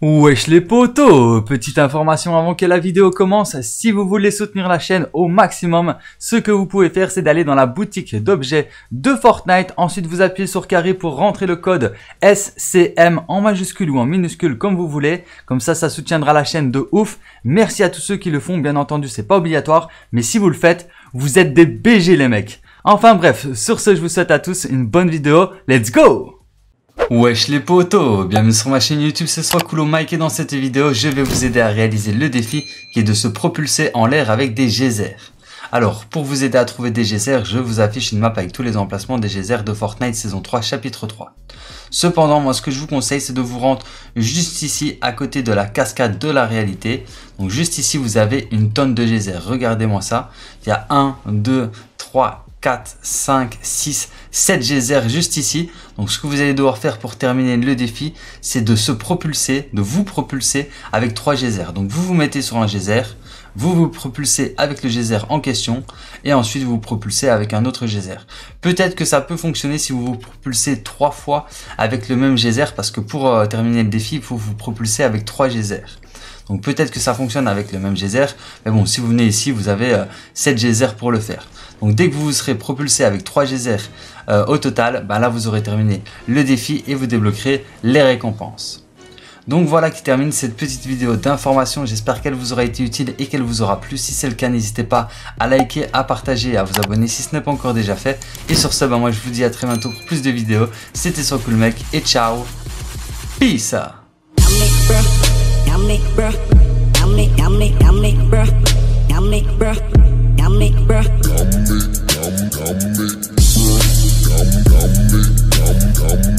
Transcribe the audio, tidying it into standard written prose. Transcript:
Wesh les potos, petite information avant que la vidéo commence, si vous voulez soutenir la chaîne au maximum, ce que vous pouvez faire c'est d'aller dans la boutique d'objets de Fortnite, ensuite vous appuyez sur carré pour rentrer le code SCM en majuscule ou en minuscule comme vous voulez, comme ça soutiendra la chaîne de ouf. Merci à tous ceux qui le font, bien entendu c'est pas obligatoire, mais si vous le faites, vous êtes des BG les mecs. Enfin bref, sur ce je vous souhaite à tous une bonne vidéo, let's go! Wesh les potos, bienvenue sur ma chaîne YouTube, c'est Swakoulo Mike et dans cette vidéo je vais vous aider à réaliser le défi qui est de se propulser en l'air avec des geysers. Alors pour vous aider à trouver des geysers, je vous affiche une map avec tous les emplacements des geysers de Fortnite saison 3 chapitre 3. Cependant moi ce que je vous conseille c'est de vous rendre juste ici à côté de la cascade de la réalité. Donc juste ici vous avez une tonne de geysers, regardez-moi ça, il y a 1, 2, 3, 4, 5, 6, 7 geysers juste ici. Donc ce que vous allez devoir faire pour terminer le défi, c'est de se propulser, de vous propulser avec 3 geysers. Donc vous vous mettez sur un geyser, vous vous propulsez avec le geyser en question et ensuite vous vous propulsez avec un autre geyser. Peut-être que ça peut fonctionner si vous vous propulsez 3 fois avec le même geyser parce que pour terminer le défi, il faut vous propulser avec 3 geysers. Donc peut-être que ça fonctionne avec le même geyser, mais bon, si vous venez ici, vous avez 7 geysers pour le faire. Donc dès que vous serez propulsé avec 3 geysers au total, là vous aurez terminé le défi et vous débloquerez les récompenses. Donc voilà qui termine cette petite vidéo d'information, j'espère qu'elle vous aura été utile et qu'elle vous aura plu. Si c'est le cas, n'hésitez pas à liker, à partager et à vous abonner si ce n'est pas encore déjà fait. Et sur ce, moi je vous dis à très bientôt pour plus de vidéos. C'était Swakoulo Mec et ciao, peace. Yummy,